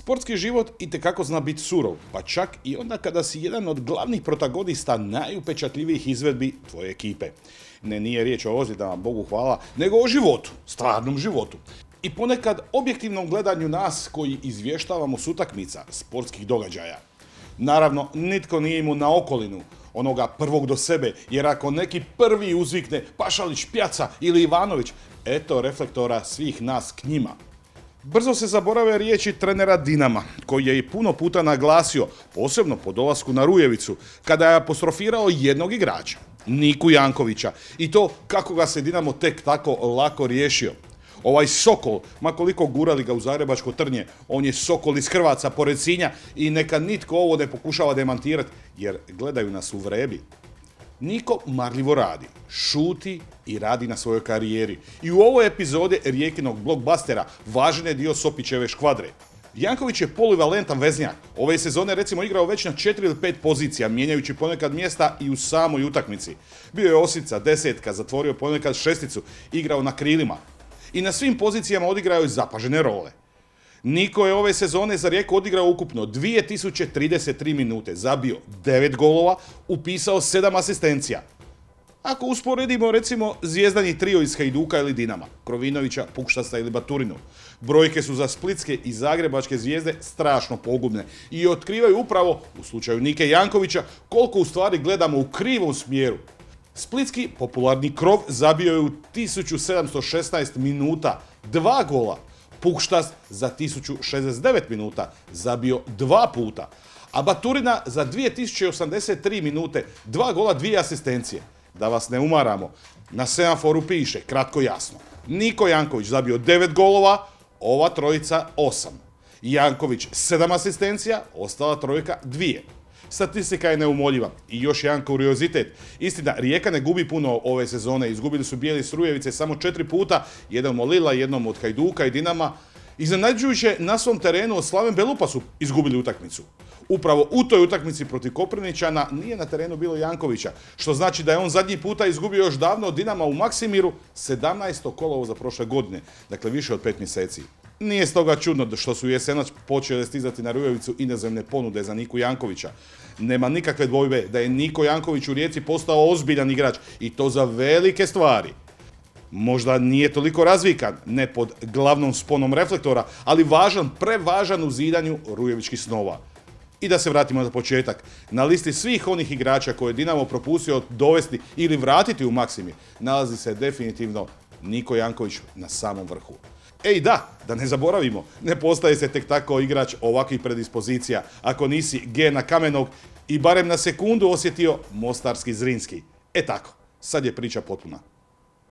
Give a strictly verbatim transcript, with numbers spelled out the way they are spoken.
Sportski život itekako zna biti surov, pa čak i onda kada si jedan od glavnih protagonista najupečatljivijih izvedbi tvoje ekipe. Ne, nije riječ o ozljedama, Bogu hvala, nego o životu, stvarnom životu. I ponekad objektivnom gledanju nas koji izvještavamo s utakmica, sportskih događaja. Naravno, nitko nije imao na okolinu, onoga prvog do sebe, jer ako neki prvi uzvikne Pašalić, Pjaca ili Ivanović, eto reflektora svih nas k njima. Brzo se zaborave riječi trenera Dinama, koji je i puno puta naglasio, posebno po dolasku na Rujevicu, kada je apostrofirao jednog igrača, Niku Jankovića, i to kako ga se Dinamo tek tako lako riješio. Ovaj Sokol, ma koliko gurali ga u zagrebačko trnje, on je Sokol iz Hrvaca pored Sinja i neka nitko ovo ne pokušava demantirati, jer gledaju nas u vrebi. Niko marljivo radi, šuti i radi na svojoj karijeri. I u ovoj epizodi Rijekinog blockbustera važan je dio Sopićeve škvadre. Janković je polivalentan veznjak. Ove sezone recimo igrao već na četiri ili pet pozicija, mijenjajući ponekad mjesta i u samoj utakmici. Bio je osmica, desetka, zatvorio ponekad šesticu, igrao na krilima. I na svim pozicijama odigrao je zapažene role. Niko je ove sezone za Rijeku odigrao ukupno dvije tisuće trideset tri minute, zabio devet golova, upisao sedam asistencija. Ako usporedimo recimo zvijezdani trio iz Hajduka ili Dinama, Krovinovića, Pukštasa ili Baturinu, brojke su za splitske i zagrebačke zvijezde strašno pogubne i otkrivaju upravo, u slučaju Nike Jankovića, koliko u stvari gledamo u krivom smjeru. Splitski popularni Krov zabio je u tisuću sedamsto šesnaest minuta dva gola, Pukštas za tisuću šezdeset devet minuta zabio dva puta, a Baturina za dvije tisuće osamdeset tri minute dva gola, dvije asistencije. Da vas ne umaramo, na semaforu piše, kratko jasno, Niko Janković zabio devet golova, ova trojica osam. Janković sedam asistencija, ostala trojka dvije. Statistika je neumoljiva i još jedan kuriozitet. Istina, Rijeka ne gubi puno ove sezone, izgubili su bijeli s Rujevice samo četiri puta, jednom od Lila, jednom od Hajduka i Dinama. Iznenađujuće, na svom terenu od Slaven Belupa su izgubili utakmicu. Upravo u toj utakmici protiv Koprivničana nije na terenu bilo Jankovića, što znači da je on zadnji puta izgubio još davno od Dinama u Maksimiru sedamnaesto kolovoza prošle godine, dakle više od pet mjeseci. Nije stoga čudno što su jesenac počele stizati na Rujevicu inozemne ponude za Niku Jankovića. Nema nikakve dvojbe da je Niko Janković u Rijeci postao ozbiljan igrač i to za velike stvari. Možda nije toliko razvikan, ne pod glavnom sponom reflektora, ali važan, prevažan u zidanju rujevičkih snova. I da se vratimo na početak. Na listi svih onih igrača koje je Dinamo propustio dovesti ili vratiti u Maksimir, nalazi se definitivno Niko Janković na samom vrhu. Ej da, da ne zaboravimo, ne postaje se tek tako igrač ovakvih predispozicija ako nisi Gena Kamenog i barem na sekundu osjetio mostarski Zrinski. E tako, sad je priča potpuna.